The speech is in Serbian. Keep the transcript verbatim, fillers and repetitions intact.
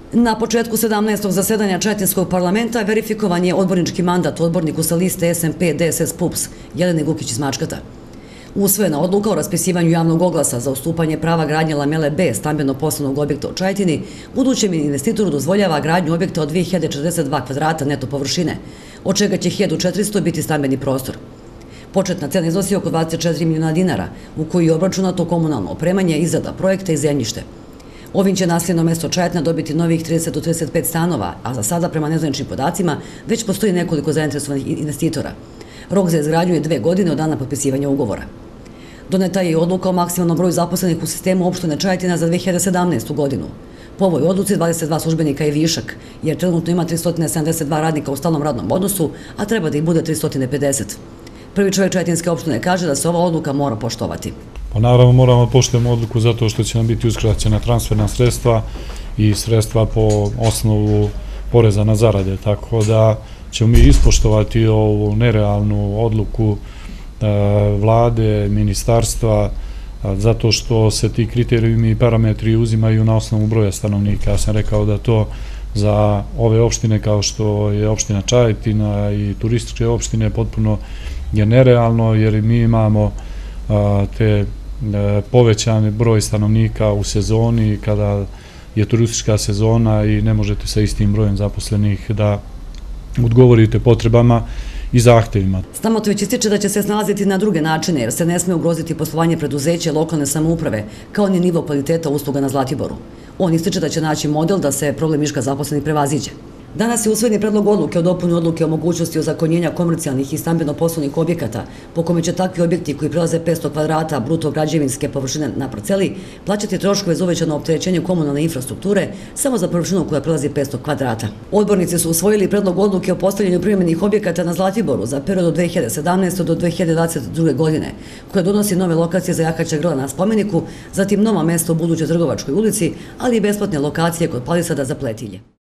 Na početku sedamnaestog zasedanja Čajetinskog parlamenta verifikovan je odbornički mandat odborniku sa liste S M P D S S P U P S Jeleni Gukić iz Mačkata. Usvojena odluka o raspisivanju javnog oglasa za ustupanje prava gradnje lamele B stambeno-poslovnog objekta u Čajetini budućem investitoru dozvoljava gradnju objekta od dve hiljade četrdeset dva kvadrata neto površine, od čega će hiljadu četiristo biti stambeni prostor. Početna cena iznosi oko dvadeset četiri miliona dinara, u koji je obračunato komunalno opremanje, izrada projekta i zemljište. Ovim će naseljeno mesto Čajetina dobiti novih trideset do trideset pet stanova, a za sada, prema nezvaničnim podacima, već postoji nekoliko zainteresovanih investitora. Rok za izgradnju je dve godine od dana potpisivanja ugovora. Doneta je i odluka o maksimalnom broju zaposlenih u sistemu opštine Čajetina za dve hiljade sedamnaestu. godinu. Po ovoj odluci dvadeset dva službenika je višak, jer trenutno ima tristo sedamdeset dva radnika u stalnom radnom odnosu, a treba da ih bude tristo pedeset. Prvi čovjek Čajetinske opštine kaže da se ova odluka mora poštovati. Pa naravno moramo da poštujemo odluku zato što će nam biti uskraćena transferna sredstva i sredstva po osnovu poreza na zarade, tako da ćemo mi ispoštovati ovu nerealnu odluku vlade, ministarstva, zato što se ti kriterijumi i parametri uzimaju na osnovu broja stanovnika. Ja sam rekao da to za ove opštine kao što je opština Čajetina i turističke opštine potpuno je nerealno, jer mi imamo te povećan broj stanovnika u sezoni kada je turistička sezona i ne možete sa istim brojem zaposlenih da odgovorite potrebama i zahtevima. Stamotović ističe da će se snalaziti na druge načine, jer se ne sme ugroziti poslovanje preduzeća lokalne samouprave, kao ni nivo kvaliteta usluga na Zlatiboru. On ističe da će naći model da se problem viška zaposlenih prevaziđe. Danas je usvojeni predlog odluke o dopuni odluke o mogućnosti ozakonjenja komercijalnih i stambeno-poslovnih objekata, po kome će takvi objekti koji prelaze petsto kvadrata bruto građevinske površine na parceli plaćati troškove za uvećano opterećenje komunalne infrastrukture samo za površinu koja prelazi petsto kvadrata. Odbornici su usvojili predlog odluke o postavljanju privremenih objekata na Zlatiboru za period od dve hiljade sedamnaeste. do dve hiljade dvadeset druge. godine, koja donosi nove lokacije za jahaća grla na spomeniku, zatim nova mesta u budućoj Trgovačkoj ulici, ali i besplatne lokacije kod palisada za Pletilje.